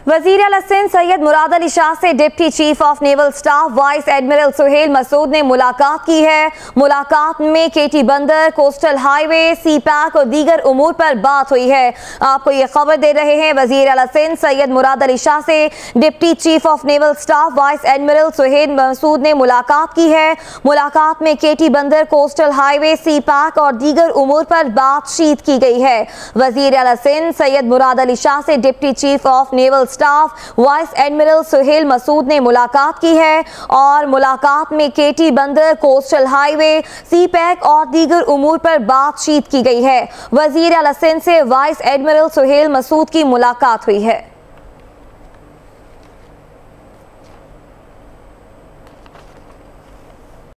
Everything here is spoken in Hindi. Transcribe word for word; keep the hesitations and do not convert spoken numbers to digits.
वजीर आला सिंध सैयद मुराद अली शाह से deputy chief of naval staff vice admiral Suhail Masood ने मुलाकात की है। मुलाकात में केटी बंदर, कोस्टल हाईवे, सी पैक और दीगर उमूर पर बात हुई है। आपको ये खबर दे रहे हैं, वजीर आला सिंध सैयद मुराद अली शाह से deputy chief of naval staff vice admiral Suhail Masood ने मुलाकात की है। मुलाकात में केटी बंदर, कोस्टल हाईवे, सी पैक और दीगर उमूर पर बातचीत की गई है। वजीर आला सिंध सैयद मुराद अली शाह से deputy chief of naval staff vice admiral Suhail Masood ने मुलाकात की है और मुलाकात में केटी बंदर, कोस्टल हाईवे, सी पैक और दीगर उमूर पर बातचीत की गई है। वजीर आला सिंध से वाइस एडमिरल सुहेल मसूद की मुलाकात हुई है।